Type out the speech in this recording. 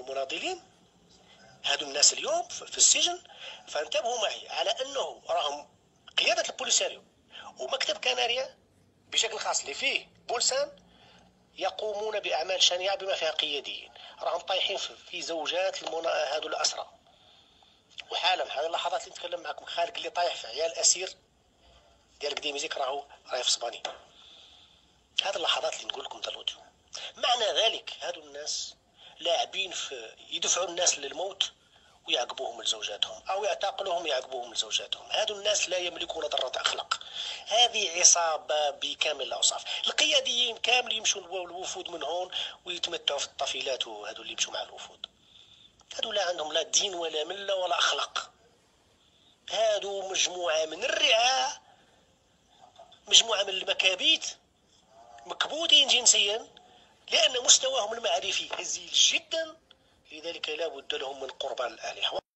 مناضلين. هادو الناس اليوم في السجن، فانتبهوا معي على انه راهم قياده البوليساريو ومكتب كناريا بشكل خاص اللي فيه بولسان يقومون باعمال شنيعه بما فيها قياديين، راهم طايحين في زوجات هادو الاسرى. وحالا هذه اللحظات اللي نتكلم معكم خالق اللي طايح في عيال اسير ديال قديميزيك راهي في صباني. هذه اللحظات اللي نقول لكم دلوقتي معنى ذلك هادو الناس لاعبين في يدفعوا الناس للموت ويعاقبوهم لزوجاتهم او يعتقلوهم يعاقبوهم لزوجاتهم. هادو الناس لا يملكون ذرة اخلاق. هذه عصابة بكامل الاوصاف. القياديين كامل يمشوا الوفود من هون ويتمتعوا في الطفيلات، وهادو اللي يمشوا مع الوفود هادو لا عندهم لا دين ولا ملة ولا اخلاق. هادو مجموعة من الرعاع، مجموعة من المكابيت مكبوتين جنسيا لأن مستواهم المعرفي هزيل جدا، لذلك لا بد لهم من قربان الآلهة.